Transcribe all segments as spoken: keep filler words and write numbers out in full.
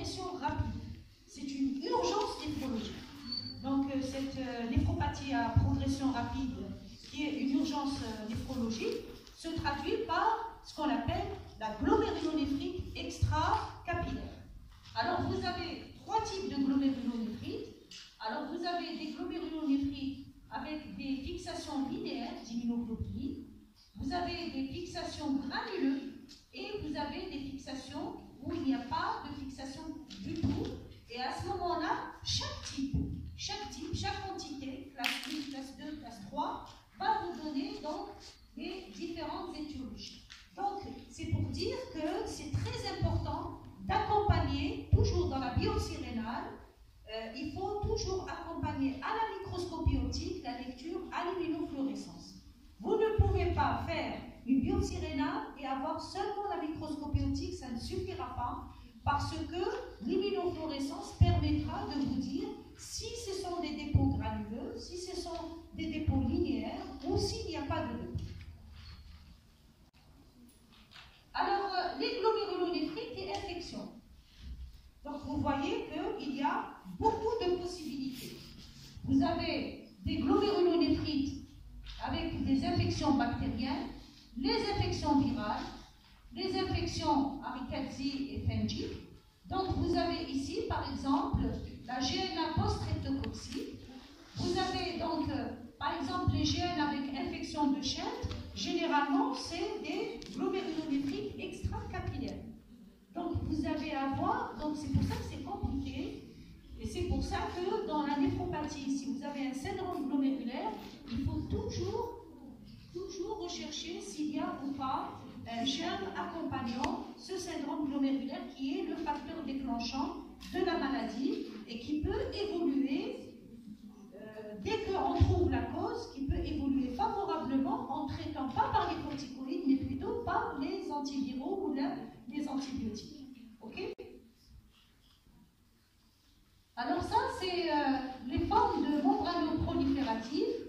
progression rapide. C'est une urgence néphrologique. Donc euh, cette euh, néphropathie à progression rapide, qui est une urgence euh, néphrologique, se traduit par ce qu'on appelle la glomérulonéphrite extracapillaire. Alors vous avez trois types de glomérulonéphrite. Alors vous avez des glomérulonéphrites avec des fixations linéaires d'immunoglobulines, vous avez des fixations granuleuses et vous avez des fixations où il n'y a pas de fixation du tout. Et à ce moment-là, chaque type, chaque type, chaque entité, classe un, classe deux, classe trois, va vous donner donc les différentes étiologies. Donc c'est pour dire que c'est très important d'accompagner, toujours dans la biopsie rénale, euh, il faut toujours accompagner à la microscopie optique la lecture à l'immunofluorescence. Vous ne pouvez pas faire une biopsie rénale et avoir seulement la microscopie optique, ça ne suffira pas, parce que l'immunofluorescence permettra de vous dire si ce sont des dépôts granuleux, si ce sont des dépôts linéaires ou s'il n'y a pas de dépôt. Alors, les glomérulonéphrites et infections. Donc, vous voyez qu'il y a beaucoup de possibilités. Vous avez des glomérulonéphrites avec des infections bactériennes, les infections virales, les infections à rickettsia et phengiques. Donc, vous avez ici, par exemple, la G N A post-streptococcique. Vous avez donc, euh, par exemple, les G N avec infection de chaîne. Généralement, c'est des glomérulonéphrites extracapillaires. Donc, vous avez à voir, donc c'est pour ça que c'est compliqué, et c'est pour ça que dans la néphropathie, si vous avez un syndrome glomérulaire, il faut toujours, toujours rechercher s'il y a ou pas un germe accompagnant ce syndrome glomérulaire qui est le facteur déclenchant de la maladie et qui peut évoluer, euh, dès qu'on trouve la cause, qui peut évoluer favorablement en traitant pas par les corticoïdes, mais plutôt par les antiviraux ou la, les antibiotiques. Ok? Alors ça, c'est euh, les formes de membranoprolifératives.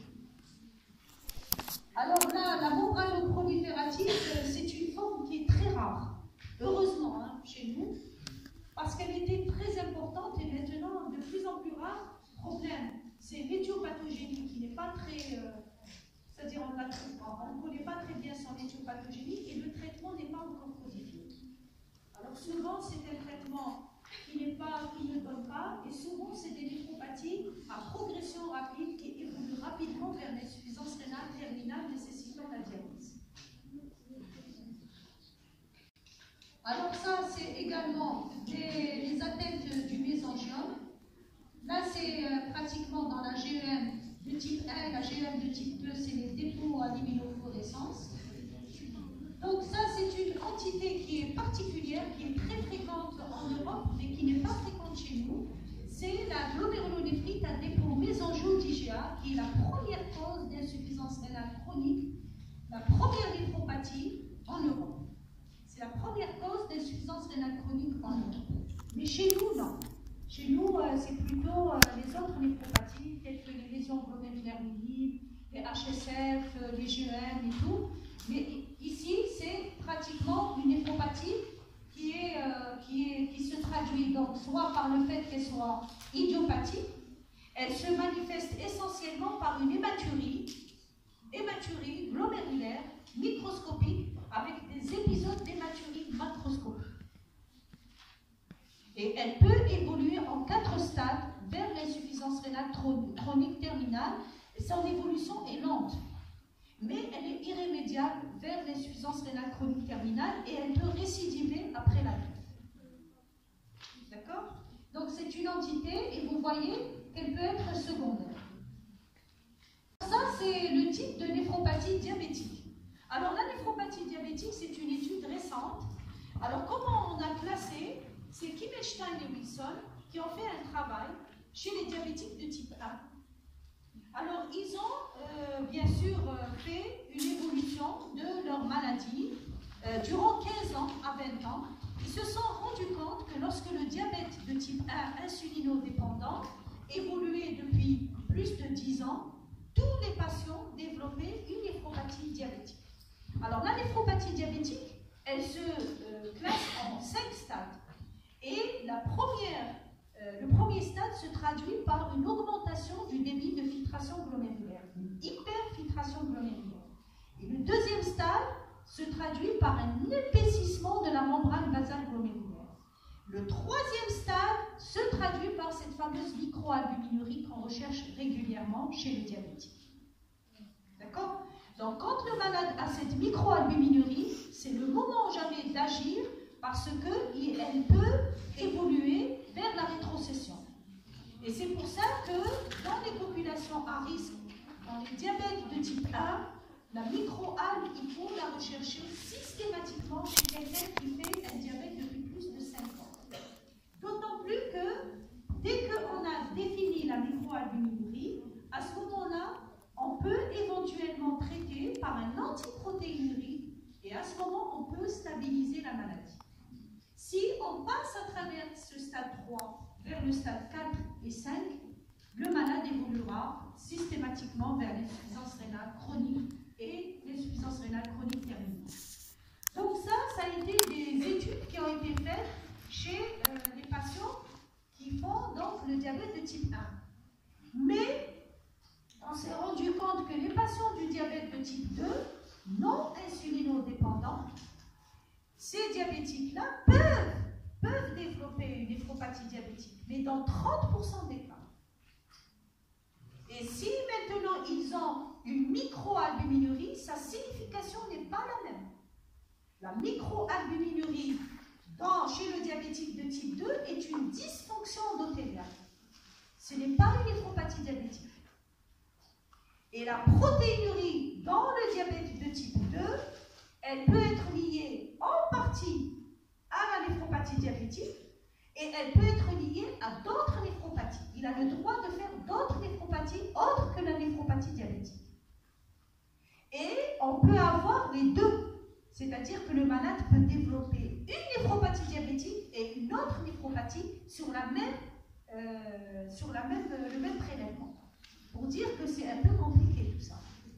Alors là, la membranoproliférative, c'est une forme qui est très rare, heureusement, hein, chez nous, parce qu'elle était très importante et maintenant de plus en plus rare. Problème, c'est l'éthiopathogénie qui n'est pas très, euh, c'est-à-dire on ne connaît pas très bien son éthiopathogie et le traitement n'est pas encore codifié. Alors souvent, c'est un traitement qui n'est pas, qui ne donne pas, et souvent c'est des néphropathies à progression rapide qui évoluent rapidement vers l'insuffisance rénale terminale nécessitant la dialyse. Alors ça, c'est également les, les atteintes du mésangiome. Là, c'est euh, pratiquement dans la G E M de type un, la G E M de type deux, c'est les dépôts à l'immunofluorescence. Donc ça, c'est une entité qui est particulière, qui est très fréquente en Europe, mais qui n'est pas fréquente chez nous. C'est la glomérulonéphrite à dépôt mésangio-d'I G A, qui est la première cause d'insuffisance rénale chronique, la première néphropathie en Europe. C'est la première cause d'insuffisance rénale chronique en Europe. Mais chez nous, non. Chez nous, euh, c'est plutôt euh, les autres néphropathies, telles que les lésions glomérulaires multiples, les H S F, euh, les G E M et tout. Mais ici, c'est pratiquement une néphropathie qui, est, euh, qui, est, qui se traduit donc soit par le fait qu'elle soit idiopathique, elle se manifeste essentiellement par une hématurie, hématurie glomérulaire, microscopique, avec des épisodes d'hématurie macroscopique. Et elle peut évoluer en quatre stades vers l'insuffisance rénale chronique terminale, et son évolution est lente. Mais elle est irrémédiable vers l'insuffisance rénale chronique terminale et elle peut récidiver après la greffe. D'accord? Donc c'est une entité et vous voyez qu'elle peut être secondaire. Ça, c'est le type de néphropathie diabétique. Alors la néphropathie diabétique, c'est une étude récente. Alors comment on a classé? C'est Kimmelstein et Wilson qui ont fait un travail chez les diabétiques de type un. Alors, ils ont euh, bien sûr euh, fait une évolution de leur maladie euh, durant quinze ans à vingt ans. Ils se sont rendus compte que lorsque le diabète de type un insulinodépendant évoluait depuis plus de dix ans, tous les patients développaient une néphropathie diabétique. Alors, la néphropathie diabétique, elle se euh, classe en cinq stades. Et la première, euh, le premier stade se traduit par une augmentation du débit de filtration glomérulaire, une hyperfiltration glomérulaire. Et le deuxième stade se traduit par un épaississement de la membrane basale glomérulaire. Le troisième stade se traduit par cette fameuse microalbuminurie qu'on recherche régulièrement chez le diabétique. D'accord? Donc, quand le malade a cette microalbuminurie, c'est le moment jamais d'agir parce qu'elle peut évoluer vers la rétrocession. Et c'est pour ça que dans les populations à risque, dans les diabètes de type un, la microalgue, il faut la rechercher systématiquement chez quelqu'un qui fait un diabète depuis plus de cinq ans. D'autant plus que dès qu'on a défini la microalbuminurie, à ce moment-là, on peut éventuellement traiter par un antiprotéinurie et à ce moment, on peut stabiliser la maladie. Si on passe à travers ce stade trois vers le stade quatre et cinq, le malade évoluera systématiquement vers l'insuffisance rénale chronique et l'insuffisance rénale chronique terminale. Donc ça, ça a été des études qui ont été faites chez euh, les patients qui font donc le diabète de type un. Mais on s'est rendu compte que les patients du diabète de type deux, non insulinodépendants, ces diabétiques-là peuvent, peuvent développer une néphropathie diabétique, mais dans trente pour cent des cas. Et si maintenant ils ont une microalbuminurie, sa signification n'est pas la même. La microalbuminurie dans, chez le diabétique de type deux est une dysfonction endothéliale. Ce n'est pas une néphropathie diabétique. Et la protéinurie dans le diabète de type deux, elle peut être liée en partie à la néphropathie diabétique et elle peut être liée à d'autres néphropathies. Il a le droit de faire d'autres néphropathies autres que la néphropathie diabétique. Et on peut avoir les deux. C'est-à-dire que le malade peut développer une néphropathie diabétique et une autre néphropathie sur, la même, euh, sur la même, euh, le même prélèvement. Pour dire que c'est un peu compliqué tout ça.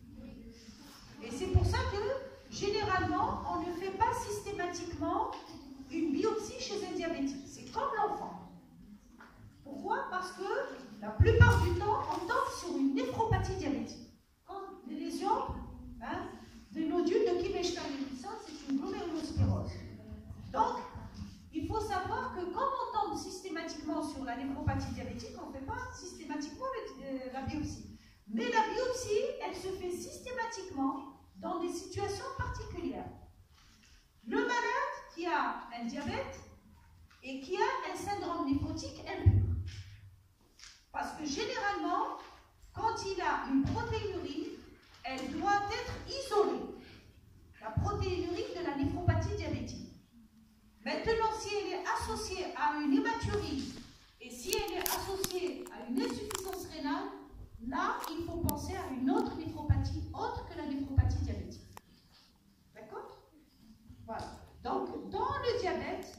Et c'est pour ça que, généralement, on ne fait pas systématiquement une biopsie chez un diabétique. C'est comme l'enfant. Pourquoi? Parce que la plupart du temps, on tombe sur une néphropathie diabétique. Quand les lésions, hein, des nodules de Kimmel-Stahl-Lewinson, c'est une glomérulosclérose. Donc, il faut savoir que quand on tombe systématiquement sur la néphropathie diabétique, on ne fait pas systématiquement le, euh, la biopsie. Mais la biopsie, elle se fait systématiquement dans des situations particulières. Le malade qui a un diabète et qui a un syndrome néphrotique impur. Parce que généralement, quand il a une protéinurie, elle doit être isolée. La protéinurie de la néphropathie diabétique. Maintenant, si elle est associée à une hématurie et si elle est associée à une insuffisance rénale, là, il faut penser à une autre néphropathie, autre que la néphropathie diabétique. D'accord? Voilà. Donc, dans le diabète,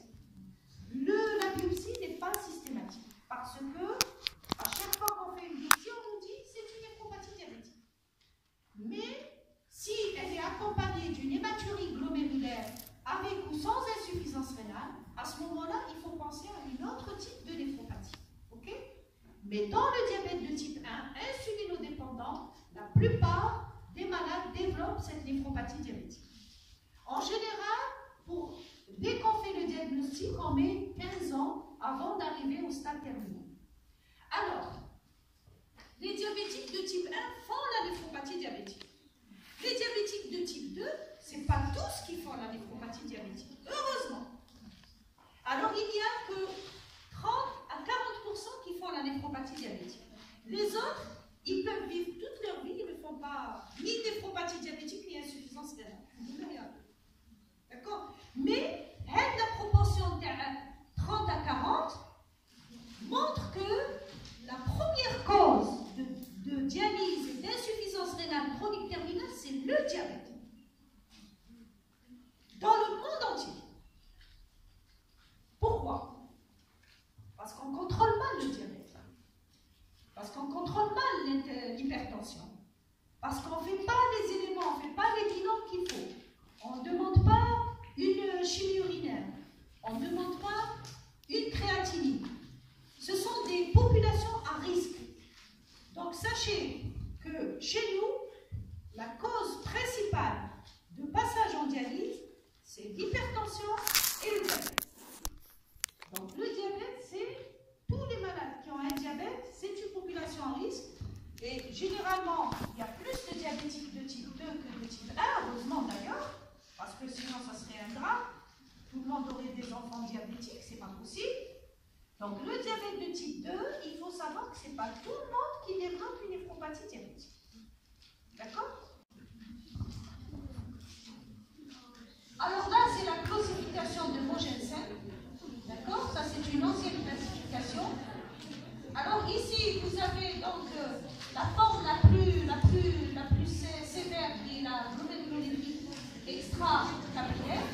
le, la biopsie n'est pas systématique. Parce que, à chaque fois qu'on fait une biopsie, on nous dit c'est une néphropathie diabétique. Mais, si elle est accompagnée d'une hématurie glomérulaire avec ou sans insuffisance rénale, à ce moment-là, il faut penser à un autre type de néphropathie. Okay? Mais dans le diabète de type un, insulinodépendant, la plupart des malades développent cette néphropathie diabétique. En général, pour, dès qu'on fait le diagnostic, on met quinze ans avant d'arriver au stade terminal. Alors, les diabétiques de type un font la néphropathie diabétique. Les diabétiques de type deux, ce n'est pas tous qui font la néphropathie diabétique. Heureusement. Alors, il n'y a que trente à quarante pour cent qui font la néphropathie diabétique. Les autres, ils peuvent vivre toute leur vie, ils ne font pas ni néphropathie diabétique, ni insuffisance rénale. D'accord? Mais, la proportion de trente à quarante montre que la première cause de, de dialyse et d'insuffisance rénale chronique terminale, c'est le diabète. Dans le monde entier. Pourquoi? Parce qu'on contrôle mal le diabète. Parce qu'on contrôle mal l'hypertension. le type deux, il faut savoir que ce n'est pas tout le monde qui développe une néphropathie diabétique. D'accord? Alors là, c'est la classification de Mogensen. D'accord? Ça, c'est une ancienne classification. Alors ici, vous avez donc euh, la forme la plus, la plus, la plus sé sévère qui est la glomérulonéphrie extra-capillaire.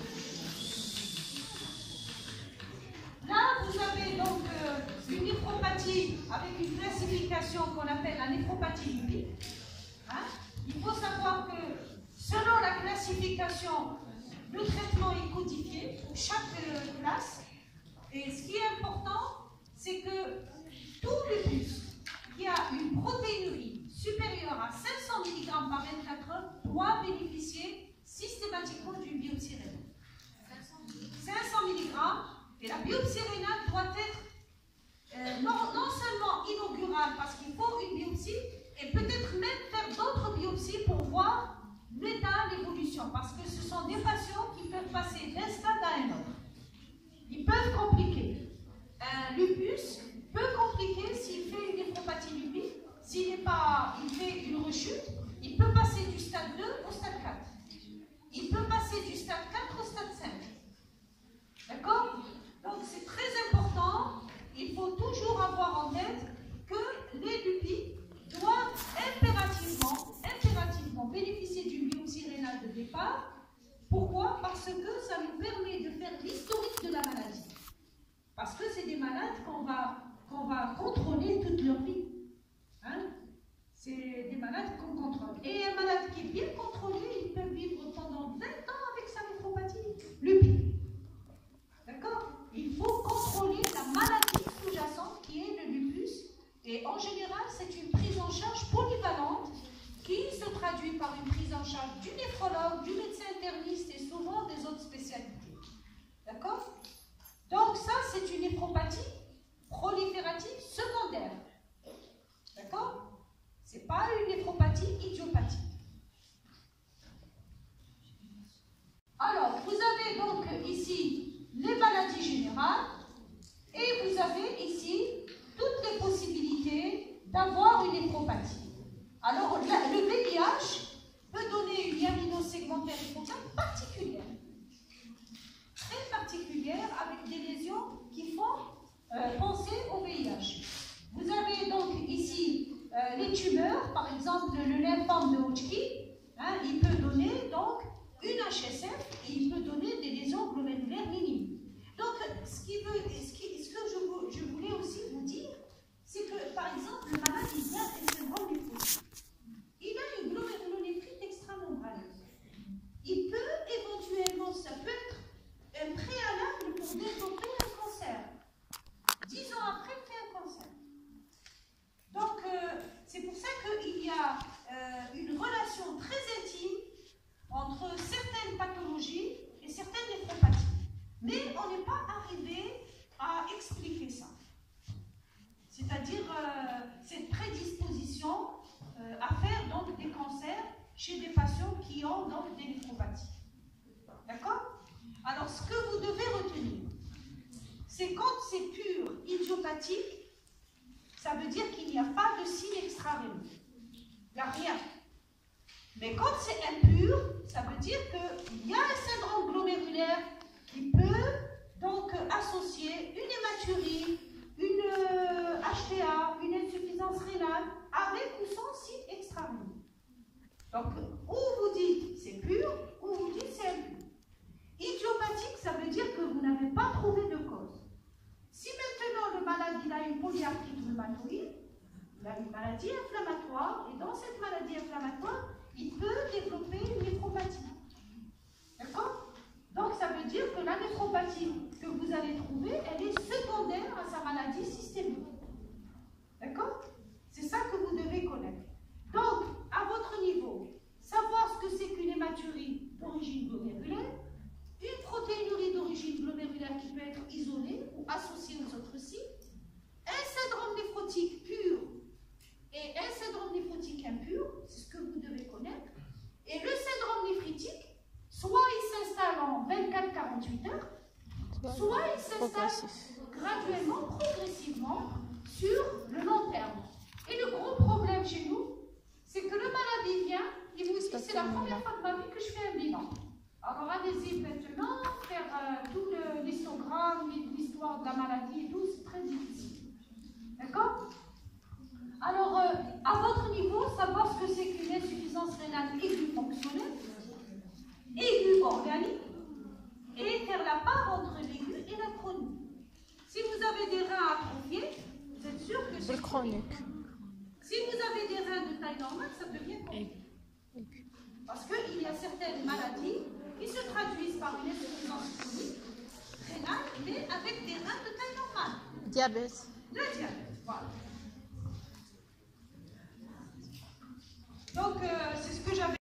Là, vous avez donc euh, une néphropathie avec une classification qu'on appelle la néphropathie lipidique. Hein? Il faut savoir que selon la classification, le traitement est codifié pour chaque euh, classe. Et ce qui est important, c'est que tout lupus qui a une protéinurie supérieure à cinq cents milligrammes par vingt-quatre heures doit bénéficier systématiquement d'une biopsie rénale. cinq cents milligrammes, et la biopsie rénale doit être euh, non, non seulement inaugurale, parce qu'il faut une biopsie, et peut-être même faire d'autres biopsies pour voir l'état, l'évolution, parce que ce sont des patients qui peuvent passer d'un stade à un autre. Ils peuvent compliquer. Un lupus peut compliquer s'il fait une néphropathie lipidique, s'il n'est pas, il fait une rechute, il peut passer du stade deux au stade quatre. Il peut passer du stade quatre au stade cinq. D'accord? Donc c'est très important, il faut toujours avoir en tête que les lupus doivent impérativement, impérativement bénéficier d'une biopsie rénale de départ. Pourquoi? Parce que ça nous permet de faire l'historique de la maladie. Parce que c'est des malades qu'on va, qu'on va contrôler toute leur vie. Hein? C'est des malades qu'on contrôle. Et un malade qui est bien contrôlé, il peut vivre pendant vingt ans avec sa néphropathie lipidique. D'accord? Il faut contrôler la maladie sous-jacente qui est le lupus. Et en général, c'est une prise en charge polyvalente qui se traduit par une prise en charge du néphrologue, du médecin interniste et souvent des autres spécialités. D'accord? Donc ça, c'est une néphropathie proliférative secondaire. D'accord? Ce n'est pas une néphropathie idiopathique. Alors, vous avez donc ici les maladies générales et vous avez ici toutes les possibilités d'avoir une néphropathie. Alors, le V I H peut donner une myélino-segmentaire hypocale particulière. Très particulière, avec des lésions qui font euh, penser au V I H. Vous avez donc ici euh, les tumeurs, par exemple le lymphome de Hodgkin, hein, il peut donner donc une H S F et il peut donner des lésions glomérulaires minimes. Donc, ce, qui veut, ce, qui, ce que je, vous, je voulais aussi vous dire, c'est que, par exemple, le malade, il vient avec un syndrome néphrotique. Il a une glomérulonéphrite extramembraneuse. Il peut éventuellement, ça peut être un préalable pour développer un cancer. Dix ans après, il fait un cancer. Donc, euh, c'est pour ça qu'il y a euh, une relation très intime entre certaines pathologies et certaines néphropathies. Mais on n'est pas arrivé à expliquer ça. C'est-à-dire euh, cette prédisposition euh, à faire donc des cancers chez des patients qui ont donc des néphropathies. D'accord? Alors, ce que vous devez retenir, c'est quand c'est pur idiopathique, ça veut dire qu'il n'y a pas de signe extra-rénal. Il n'y a rien. Mais quand c'est impur, ça veut dire qu'il y a un syndrome glomérulaire qui peut donc associer une hématurie, une euh, H T A, une insuffisance rénale, avec ou sans signe extra-rénal. Donc, ou vous dites c'est pur, ou vous dites c'est impur. Idiopathique, ça veut dire que vous n'avez pas trouvé de cause. Si maintenant le malade il a une polyarthrite rhumatoïde, il a une maladie inflammatoire, et dans cette maladie inflammatoire, il peut développer une néphropathie. D'accord? Donc ça veut dire que la néphropathie que vous allez trouver, elle est secondaire à sa maladie systémique. D'accord? C'est ça que vous devez connaître. Donc, à votre niveau, savoir ce que c'est qu'une hématurie d'origine glomérulaire, une protéinurie d'origine glomérulaire qui peut être isolée ou associée aux autres sites, un syndrome néphrotique pur et un syndrome néphrotique impur, c'est ce que vous devez connaître. Et le syndrome néphritique, soit il s'installe en vingt-quatre à quarante-huit heures, soit il s'installe graduellement, progressivement, sur le long terme. Et le gros problème chez nous, c'est que le maladie vient, il vous dit c'est la première fois de ma vie que je fais un bilan. Alors allez-y maintenant, faire euh, tout l'histogramme, l'histoire de la maladie et tout, c'est très difficile. D'accord? Alors, euh, à votre niveau, savoir ce que c'est qu'une insuffisance rénale aiguë fonctionnelle, aiguë organique, et faire la part entre l'aiguë et la chronique. Si vous avez des reins atrophiés, vous êtes sûr que c'est chronique. Si vous avez des reins de taille normale, ça devient chronique. Parce qu'il y a certaines maladies qui se traduisent par une insuffisance chronique rénale, mais avec des reins de taille normale. Diabète. Le diabète, voilà. Donc, euh, c'est ce que j'avais.